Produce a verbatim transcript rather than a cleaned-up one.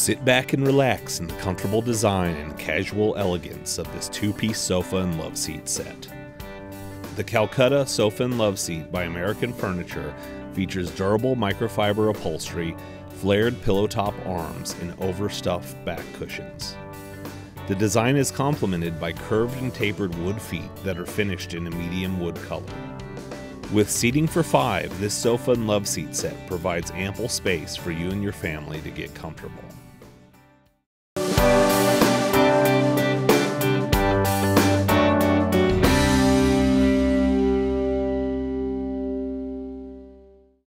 Sit back and relax in the comfortable design and casual elegance of this two-piece sofa and loveseat set. The Calcutta Sofa and Loveseat by American Furniture features durable microfiber upholstery, flared pillow top arms, and overstuffed back cushions. The design is complemented by curved and tapered wood feet that are finished in a medium wood color. With seating for five, this sofa and loveseat set provides ample space for you and your family to get comfortable.